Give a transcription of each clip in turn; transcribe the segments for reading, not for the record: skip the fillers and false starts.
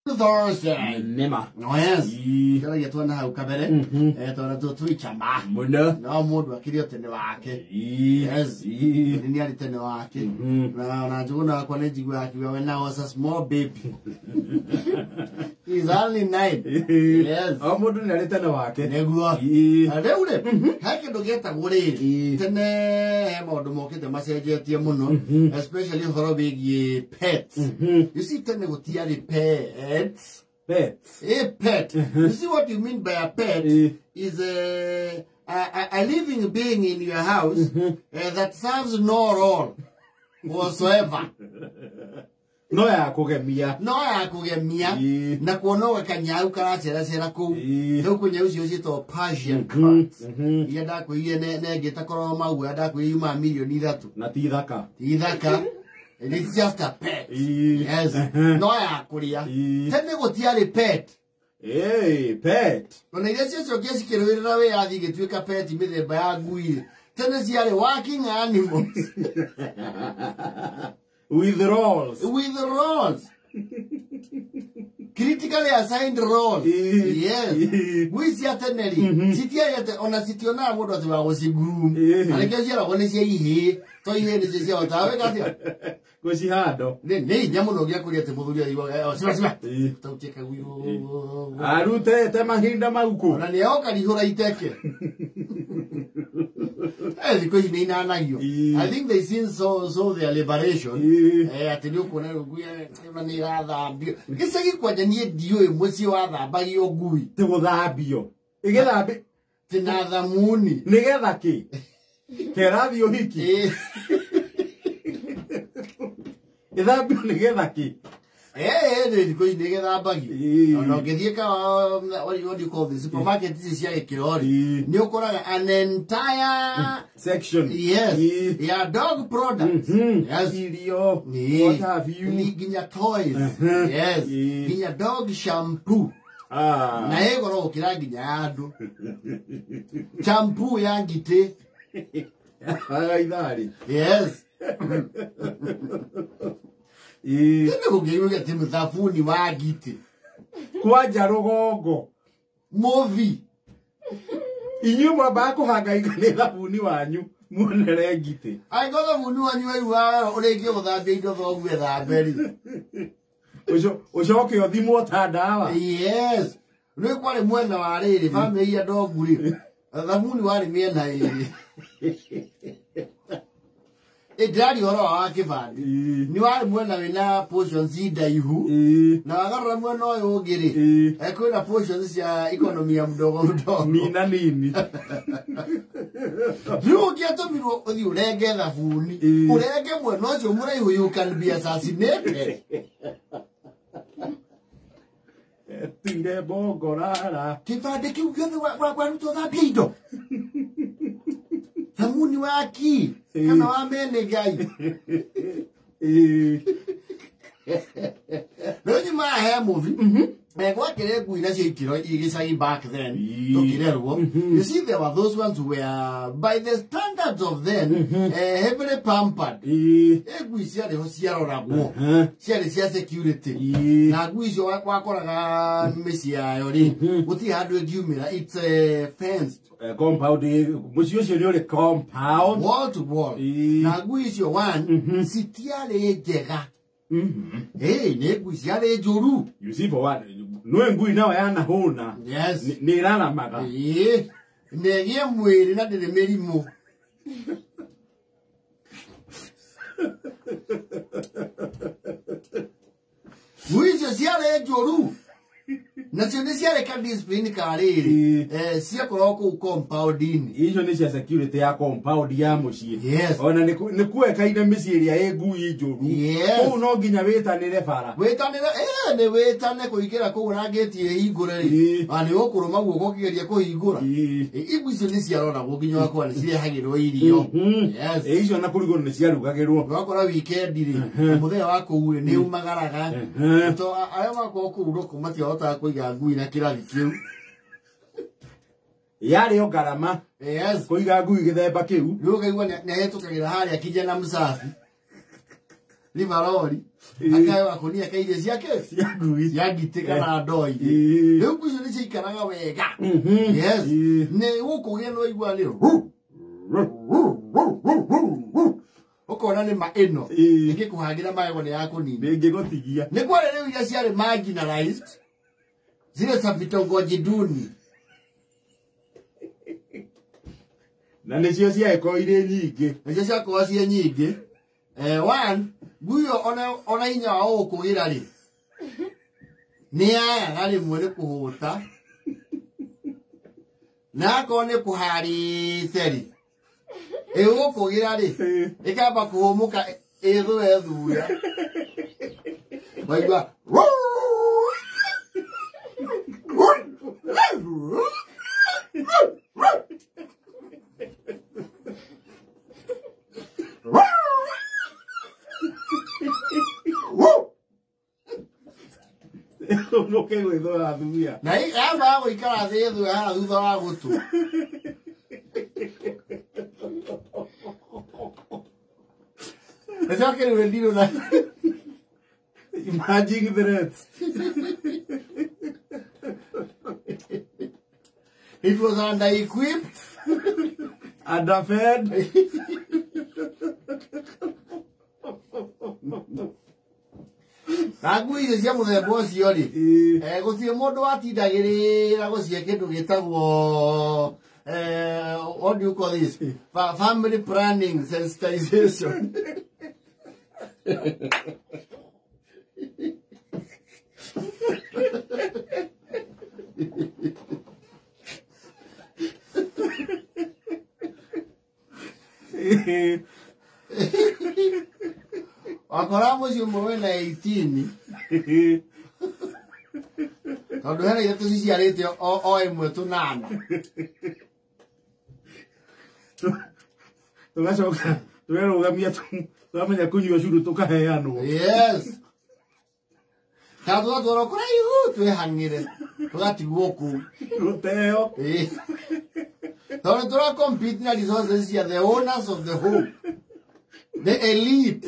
Thursday. Nema. No, yes. Kala ya tuana hau kabere. Tuana tuichamba. Muna. No mundu akiri tene wake. Yes. Ni ali tene wake. Na juguna kwa nejigwa akiwa when I was a small baby. He's only 9. Yes. Mundu ni ali tene wake. Neguo. Areure. Hake ndogeta guriri. Tene he maundu mokite macenjetie muno, especially horo bigie pets. You see tene gutiari pets. Pets. A pet. You see what you mean by a pet? Is a living being in your house that serves no role whatsoever. No ya kugemia. No ya kugemia. Na kuonoga kanyau karacera kuu. Huko nyau cio cito Persian cats. Yenda kuiye ne gitakoro mau yenda kuiyuma milioni 3. Na ti thaka. Ti thaka. And it's just a pet. Yes. No ya kuria. Tene gutiari pet. Hey, pet. Ona ile cio kiasi kirwirira we yathi gituika pet mithemba ya ngui. Tene ciari working animals. With roles. With roles. Critically assigned roles. Yes. We see ateneri. Sitia yete ona sitiona mundu ati wa groom. Aleke cia wone cia ihe. To ihe ni cia otawe gatia. Goci hando. Ne nyamu no gya kuria te muthuri ari siba. Taucheka wiyo. Arute te mahinda mauko. Na ne oka lihura iteke. Because they I think they seen so their liberation. Atini ukona nguya ni rathambio. Gisagi kwajanie dio emweci wa thambagio ngui. Te guthambio. Igethambi tinathamuni. Nigetha ki. Kerathio hiki. Ithambio nigetha ki. Because they get a baggy. No, get what do you call this? Supermarket is here, Kirori. New Korea, an entire section. Yes. Yeah, dog products. Yes. What have you? Ginya toys. Yes. Ginya dog shampoo. Na ego no kira ginya adu. Shampoo ya gite. Yes. Tene kugeruga timu thafuni wa gite. Kwaja rugongo. Movie. Inyuma bako hagaika ni thafuni wanyu. Muonere gite. Ai go thafuni wanyu wa urege uthambia indo thogu ethamberi. Ucoke othimwo ta ndawa. Yes. Nĩ kwari mwena wa rĩrĩ family ya ndoguri. Thafuni wari miena ĩrĩ. Edari horo wa kibandi ni wari mwena wina portions idaihu na wagarura mwena uyu ungiri kwina portions ya economy ya mdogo mina nini riu giatumirwo uthi urenge thabuni urenge mwena ucio muraihu you can be assassinated tire bongorara kibandi kiu giothe wa ruto thambia indo thamuni waki kana wa mene gai no ni ma he movie kwa kire ngui na cio ikiro igicagi back then tukirerwo you see there were those ones who were by the standards of then heavily pampered ngui ciari ho ciaroragwo ciari cia security na ngui cio wakoraga mĩciĩ yayo ri guti handu ngiumira it's fenced compound mucio cio ni uri compound wall to wall na ngui cio one citiari njega ne ngui ciari njuru you see for what no ngui nayo yana huna yes ni iraramaga negie mwiri na ndiri mirimu ngui cio ciari njuru na cio ni ciareka discipline kariri cia koroko compound ini icio ni cia security ya compound ya mucie yes ona ni kuekaine mĩciĩ ĩrĩa ĩ ngui njũru kũu no nginya wĩtanĩre bara wĩtanĩre nĩ wĩtane kũingĩra kũu na gate ĩhingũre rĩ na nĩ ũkũrũma guoko kĩgeria kũhingũra igui icio nĩ ciaroragwo nginya wakwa nĩ cirehagĩrwo irio yes icio na kũrigũrwo nĩ ciarugagĩrwo wakora weekend rĩ mũthenya wa kũu rĩ nĩ umagaraga to arĩa makorwo kũu ndũkũ matiahotaga kũiga ngui na kĩrathi kĩu yari o garama yes kuiga ngui githemba kiu ndugaigwa nĩ hetũkagĩra harĩa kijana msafi livarori akayo akunia kaire ciake cia ngui ya gutiga na ndoi riu kuicio ni cikaraga wega yes ne gukugia no igwa ni ukona ni maino ingikuhangira magego ni yako nini ingigutigia ni kwa riu iria ciari marginalized zile za vitongoji duni na nicio ciaeko ire nyingi nicio ciakorwo cie nyingi one guyo ona inya wa ukugira ri ni aya rimwe ni kuhuta na kone kuhari teri ukugira ri ikamba kuhumuka ciithue thuya waigua no que gwithora thuya na amba guikara ciithue ha thutha wa gutu esa que le digo na imagine threats. It was under-equipped, underfed. Ngui cia muthemba ucio ri gutie mundu watindagirira gucie kindu gitagwo what do you call this family planning sensitization akora mucio mwe na 18 tondu hena ire tuciciarite o imwe tunana tugacoka tugerugamia turamenya kunyua curu tukaheanwo yes tatugatwara kuraihu twihangire tugatigwo ku ruteo tondu tura compete na resources cia the owners of the home, the elite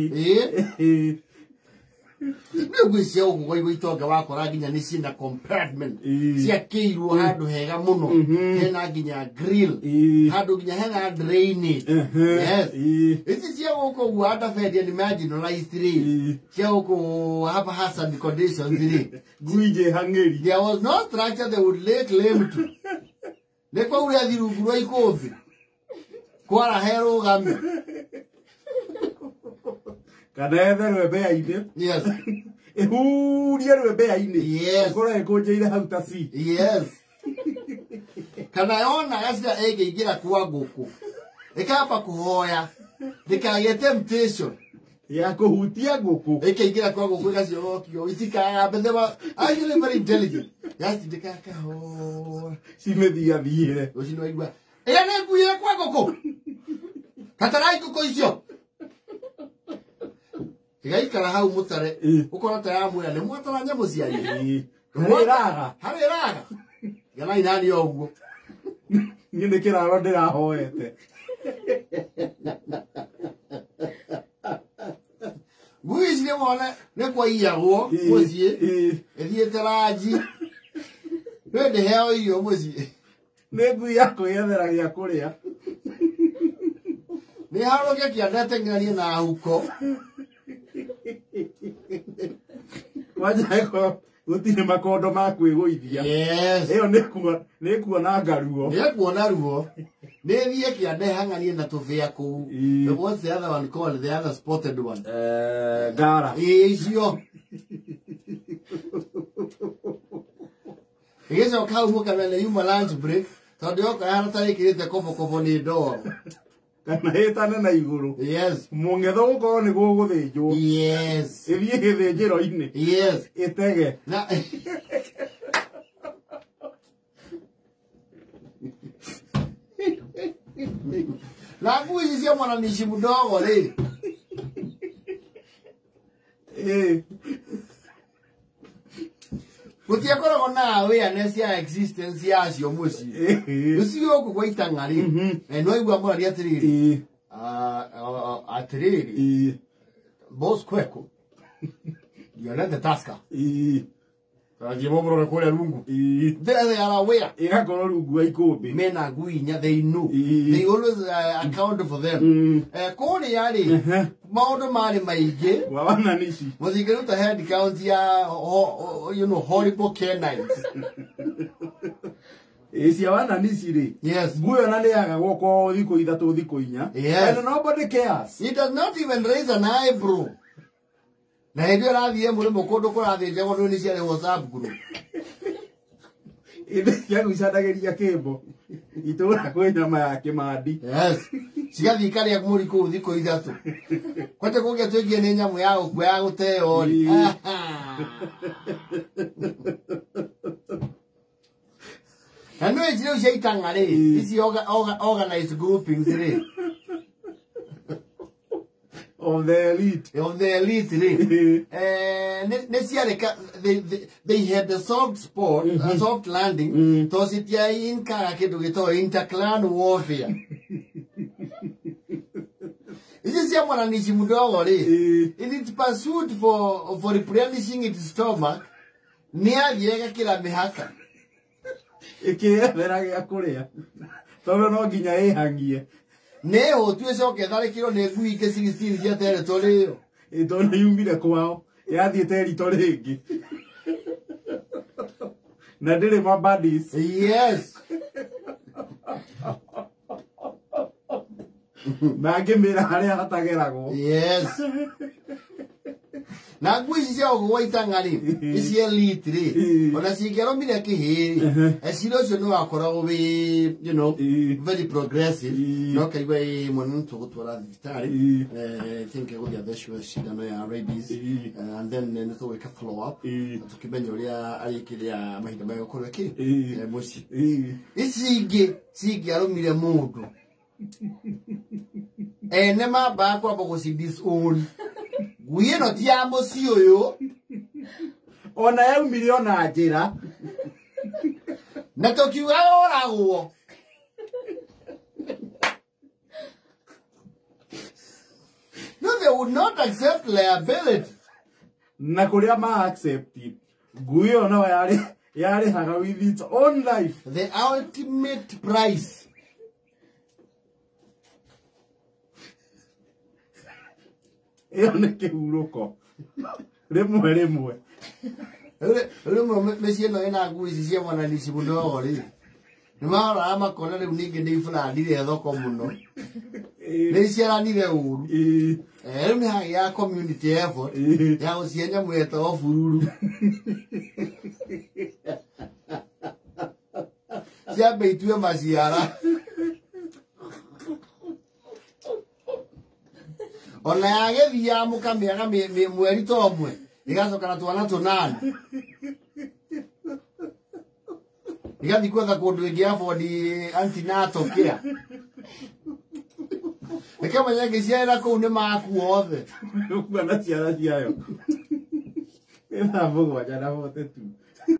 Ngui cia uguo igwa itonga wakora nginya ni cina compartment cia kiirwo handu hega muno hena nginya grill handu nginya hena drainage yes ici cia guko guo underfed and marginalized ri cia guko haphazard conditions ri Ngui je hangeri there was no structure they would lay claim to ne kwa uri athirungu rwa ikumbi kwara hero game kana etherwe mbea-inĩ yes ihurie rwembe-inĩ yes ukorwo ikunjeire hau ta ci yes kana yona gacira ĩngĩingĩra kwa ngũkũ ĩkamba kuhoya ndĩkagĩe temptation ya kuhutia ngũkũ ĩkĩingĩra kwa ngũkũ ĩgaciogokio itikagambe they were actually very intelligent yacindĩkakahoa cimĩthiathiĩre rũciinĩ waigua ĩyo nĩ nguire kwa ngũkũ katarai ngũkũ icio igaikara hau mutare ukora ta ya mwira ni mwatara nyamu cia ri hariraga gana inani oguo nyine kiraro ndirahoete Ngui cie wona ne kwa iyagwo mucie ethiete ranji ndende heo irio mucie ne ngui yako yethera gya kuria ni haroge kiandete ng'arie na huko wajako gutire makondo ma kwiguithia yes iyo nĩ kuona ngaruo nĩ kuona ruo nĩ thie kiande hang'anie na tũbĩa kũu what's the other one called the other spotted one ngara icio igicoka hau mũkana nĩ yuma lunch break tondũ yoka hana ta ĩkĩrĩte kobokobo nĩ ndoro kana ĩtane na igũrũ yes mũng'etho gũkorwo nĩ gũgũthĩnjwo yes ĩthiĩ gĩthĩnjĩro-inĩ yes ĩtege na na ngui ici cia mwananici mdogo rĩ gutiakoragwo na awareness ya existence yacio muciĩ ucio gũkũ gwa itang'a rĩ no igua mũrari atĩrĩrĩ atĩrĩrĩ boss kweko. You let the tasker. Rajimobro kule rungu. They are aware. Igakoro rungu aikombe. Men are Ngui, they know. They always account for them. Kone yari. Maudo mari maige. Wawana nishi. Was he going to head count ya, you know, horrible canines. Is yawana nishi. Yes. Ngui nale agako dhiko idatu dhiko inya. Yes. And nobody cares. He does not even raise an eyebrow. Na hivyo radhi mule mokodo kwa radhi jago nuni siya WhatsApp group. Ile yangu ishadageria kebo. Itora kwa nyama yake madi. Yes. Sigathi kali ya kumuri ko thiko ithatu. Kwate ko getu gie ni nyamu ya gute ori. Anu ejire ushitanga re. Isi organized groupings re. Of the elite. Of the elite, they had a soft spot, a soft landing. So it ya in karakedo geto interclan warfare. This is someone an ishimudogo in its pursuit for replenishing its stomach. Near the kila mihaka. Eke verage akorea. Todo no ginya hangie. Neo, tu eso que dale kilo ne Ngui ke 16 ya territory. E dona yumbire kwao. Ya di territory igi. Na dele ma badis. Yes. Mage mira hare hatagerago. Yes. Na Ngui si ya ogo waitangari. Isi elite re. Ona si kero mire ke he. Esilo so no akora obe, you know, very progressive. No kai we mono to gutwara vitari. I think go ya desho shida no ya rabies. And then no we ka follow up. Tukimenyo ya alikiria mahida mayo koro ki. Moshi. Isi aro mire mundu. Nema ba kwa boko si disown. Ngui no ti amosi oyo. Ona ya miliona ajira. Na tokiwa ora guo. No, they would not accept liability. Na kuria ma accept. Ngui ona yare haga with its own life. The ultimate price. Eone ke uroko. Remwe. Mesi no ina Ngui si sia mwana ni sibundo ri. Nimara ama kona le unige ni fula ndire thoko muno. Ni sia ni le uru. Mi ha ya community effort. Ya usienya mweto ofururu. Sia beitue masiara. Ona yage via mukamira mweri tomwe. Igacoka na twana tunani. Igathi kwetha kundu ingi afford antenatal care. Ekama yake ciara kuu ni maku othe. Ukwana ciara ciayo. Ena mugwa jana hote tu.